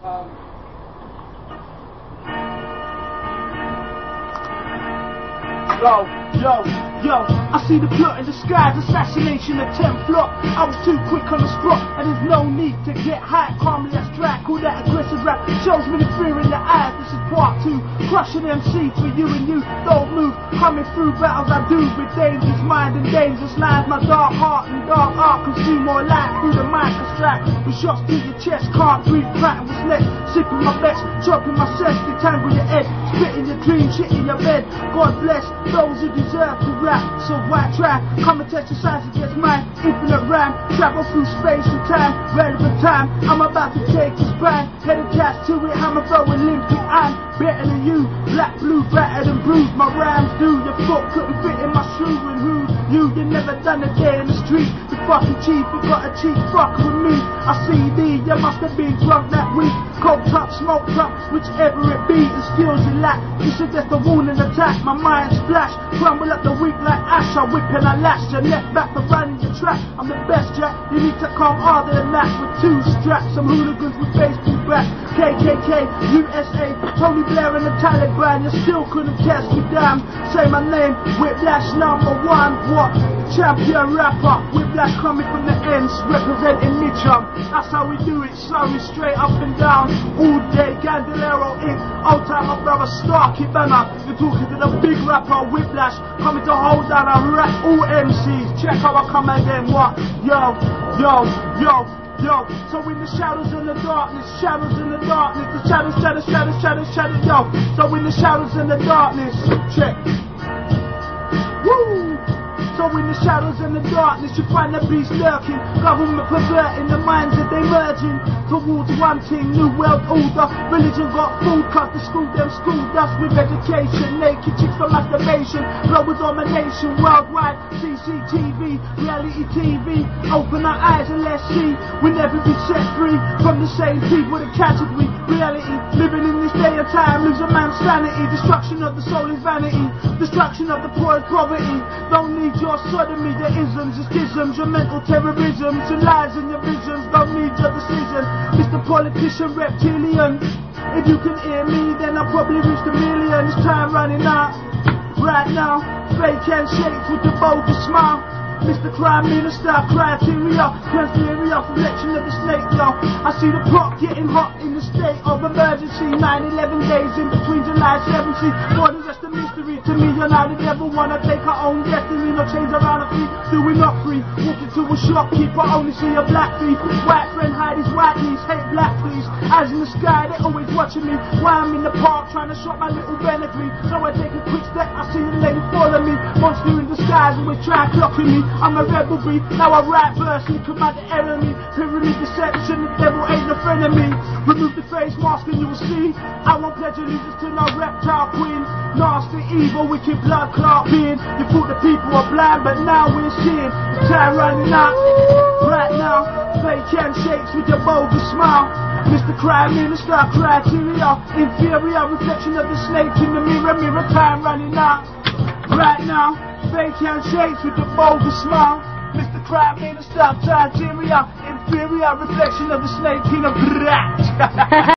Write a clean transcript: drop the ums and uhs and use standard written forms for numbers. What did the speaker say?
Yo, I see the plot in the skies, assassination attempt flop. I was too quick on the spot, and there's no need to get high, calmly abstract. All that aggressive rap shows me the fear in the eyes. This is part 2, crushing MC for you and you. Don't move, coming through battles I do with dangerous mind and dangerous lines. My dark heart and dark art consume more light through the mic extract. With shots through your chest, can't breathe, crying with neck. Sipping my best, chopping my sense, detangle your head, spitting your dreams, shit in your bed. God bless those who deserve to rap. So why try? Come and test your science against mine. Infinite rhyme, travel through space and time. Relevant time, I'm about to take a spine. Head attached to it, hammer throwing limpy. I'm better than you. Black, blue, battered and bruised. My rhymes do. Your foot couldn't fit in my shoe. And who? You never done a day in the street. The fucking chief, you got a cheap fucker with me. I see thee, you must have been drunk that week. Coked up, smoked up, whichever it be. The skills you lack, you suggest a warning attack. My mind splash, crumble up the weak like ash. I whip and I lash your neck back for running your track. I'm the best, Jack. You need to come harder than that. With 2 straps, some hooligans with baseball bats. KKK, USA, Tony Blair and the Taliban. You still couldn't test me down. Say my name, Whiplash #1. What? Champion rapper. Whiplash coming from the ends, representing Mitchum. That's how we do it, sorry, straight up and down. All day, Gandolero Inc. Old time, my brother Starkey Banner. You're talking to the big rapper Whiplash, coming to hold down and rap all MCs. Check how I come again, what? Yo. So in the shadows and the darkness, shadows in the darkness, the shadows, yo. So in the shadows and the darkness, check. Woo! So in the shadows and the darkness, you find the beast lurking. Government perverting the minds that they merging towards one thing, new world order. Religion got food, cause the school them schooled us with education. Naked chicks for masturbation, global domination worldwide. CCTV, reality TV. Open our eyes and let's see. We'll never be set free from the same people that captured we. Reality, living in this day and time, lose a man's sanity. Destruction of the soul is vanity. Destruction of the poor is poverty. Don't need your sodomy, your isms, your schisms, your mental terrorisms, your lies and your visions. Don't need your decision, Mr. Politician Reptilian. If you can hear me, then I'll probably reach the million. It's time running out, right now. Fake handshakes with the bogus smile. Mr. Crime Minister, criteria, transmedia, reflection of the snake, yo. I see the plot getting hot in the state of emergency. 9/11 days in between July 17th. More than just a mystery to me. You're now the devil, wanna take her own destiny. No change around her feet, do we not free? Walk into a shopkeeper, only see a black thief. White friend hide his white knees, hate black please. Eyes in the sky, they always watching me. While I'm in the park trying to shop my little Bentley. So I take a quick step, I see the lady follow me. Monster in disguise, always try clocking me. I'm a rebel bee, now I write verse and command the enemy. Pyramid deception, the devil ain't no friend of me. Remove the face mask and you will see. I won't pledge allegiance to no reptile queen. Nasty, evil, wicked blood clot being. You thought the people are blind, but now we're seeing. The time running out, right now. Fake handshakes with your bogus smile. Mr. Crime Minister, criteria, inferior reflection of the snake in the mirror. Time running out, right now. Fake handshakes with the bogus smile. Mr. Crime Minister, criteria, inferior reflection of the snake in a brat.